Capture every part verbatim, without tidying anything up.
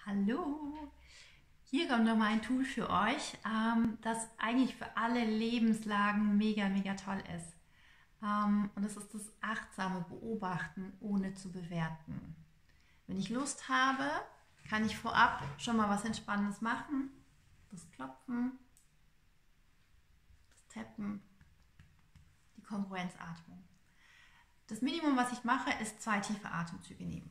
Hallo! Hier kommt nochmal ein Tool für euch, ähm, das eigentlich für alle Lebenslagen mega, mega toll ist. Ähm, und das ist das achtsame Beobachten, ohne zu bewerten. Wenn ich Lust habe, kann ich vorab schon mal was Entspannendes machen. Das Klopfen, das Tappen, die Kongruenzatmung. Das Minimum, was ich mache, ist zwei tiefe Atemzüge nehmen.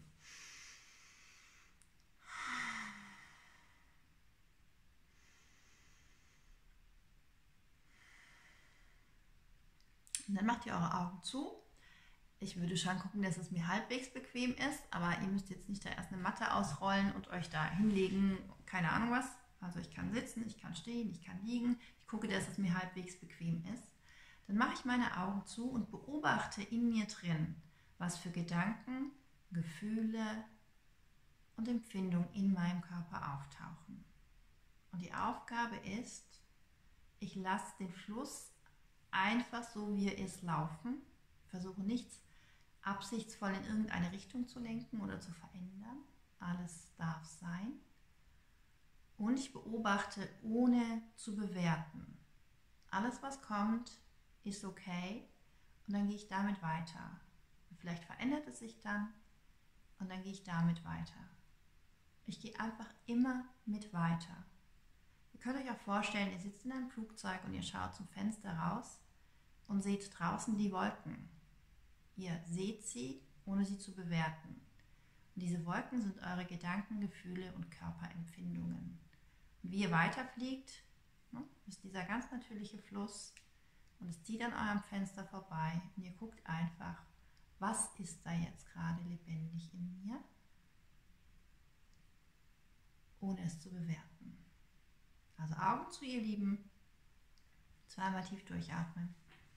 Und dann macht ihr eure Augen zu. Ich würde schon gucken, dass es mir halbwegs bequem ist, aber ihr müsst jetzt nicht da erst eine Matte ausrollen und euch da hinlegen, keine Ahnung was. Also ich kann sitzen, ich kann stehen, ich kann liegen. Ich gucke, dass es mir halbwegs bequem ist. Dann mache ich meine Augen zu und beobachte in mir drin, was für Gedanken, Gefühle und Empfindungen in meinem Körper auftauchen. Und die Aufgabe ist, ich lasse den Fluss einfach so, wie er ist, laufen. Ich versuche nichts absichtsvoll in irgendeine Richtung zu lenken oder zu verändern. Alles darf sein. Und ich beobachte, ohne zu bewerten. Alles, was kommt, ist okay. Und dann gehe ich damit weiter. Und vielleicht verändert es sich dann. Und dann gehe ich damit weiter. Ich gehe einfach immer mit weiter. Ihr könnt euch auch vorstellen, ihr sitzt in einem Flugzeug und ihr schaut zum Fenster raus und seht draußen die Wolken. Ihr seht sie, ohne sie zu bewerten. Und diese Wolken sind eure Gedanken, Gefühle und Körperempfindungen. Und wie ihr weiterfliegt, ne, ist dieser ganz natürliche Fluss und es zieht an eurem Fenster vorbei und ihr guckt einfach, was ist da jetzt gerade lebendig in mir, ohne es zu bewerten. Also Augen zu, ihr Lieben, zweimal tief durchatmen.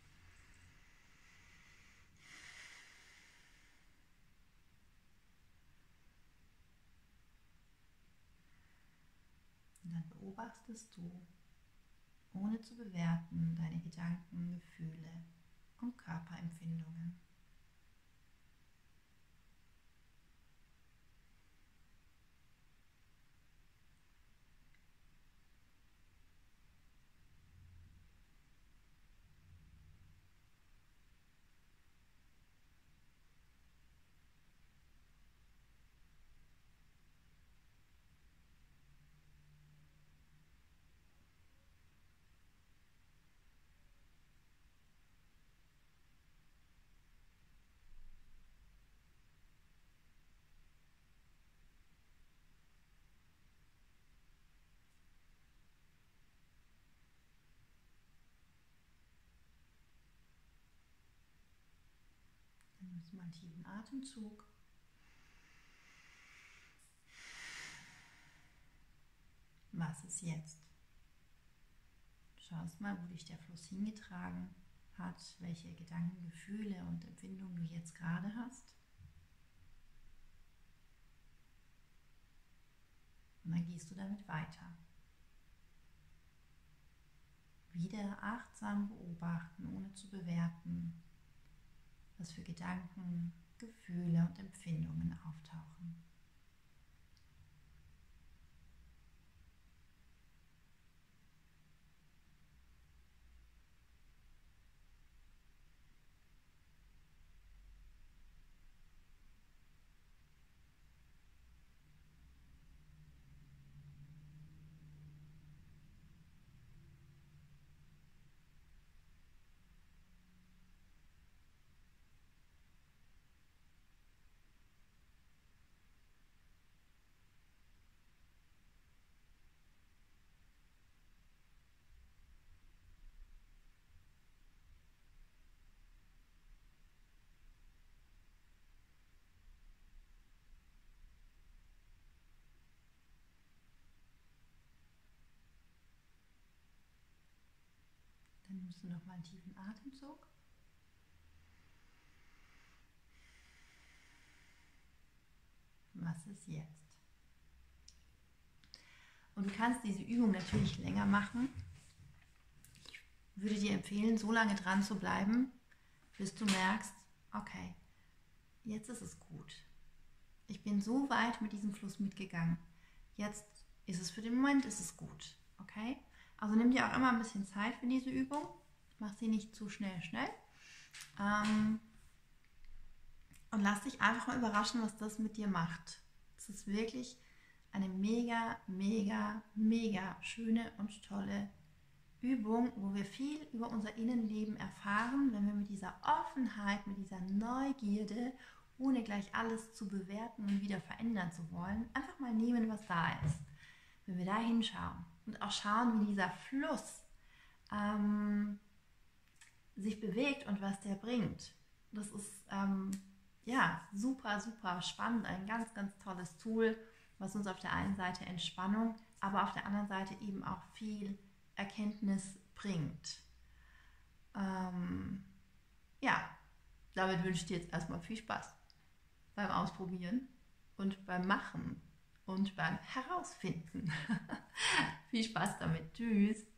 Und dann beobachtest du, ohne zu bewerten, deine Gedanken, Gefühle und Körperempfindungen. Dann nimmst du mal einen tiefen Atemzug. Was ist jetzt? Schaust mal, wo dich der Fluss hingetragen hat, welche Gedanken, Gefühle und Empfindungen du jetzt gerade hast. Und dann gehst du damit weiter. Wieder achtsam beobachten, ohne zu bewerten, was für Gedanken, Gefühle und Empfindungen auftauchen. Dann nimmst du nochmal einen tiefen Atemzug. Was ist jetzt? Und du kannst diese Übung natürlich länger machen. Ich würde dir empfehlen, so lange dran zu bleiben, bis du merkst, okay, jetzt ist es gut. Ich bin so weit mit diesem Fluss mitgegangen. jetzt ist es für den Moment, ist es gut, okay? Also nimm dir auch immer ein bisschen Zeit für diese Übung, mach sie nicht zu schnell, schnell. Ähm, und lass dich einfach mal überraschen, was das mit dir macht. Es ist wirklich eine mega, mega, mega schöne und tolle Übung, wo wir viel über unser Innenleben erfahren, wenn wir mit dieser Offenheit, mit dieser Neugierde, ohne gleich alles zu bewerten und wieder verändern zu wollen, einfach mal nehmen, was da ist. Wenn wir da hinschauen und auch schauen, wie dieser Fluss ähm, sich bewegt und was der bringt. Das ist ähm, ja super, super spannend, ein ganz, ganz tolles Tool, was uns auf der einen Seite Entspannung, aber auf der anderen Seite eben auch viel Erkenntnis bringt. Ähm, ja, damit wünsche ich dir jetzt erstmal viel Spaß beim Ausprobieren und beim Machen und beim Herausfinden. Viel Spaß damit. Tschüss.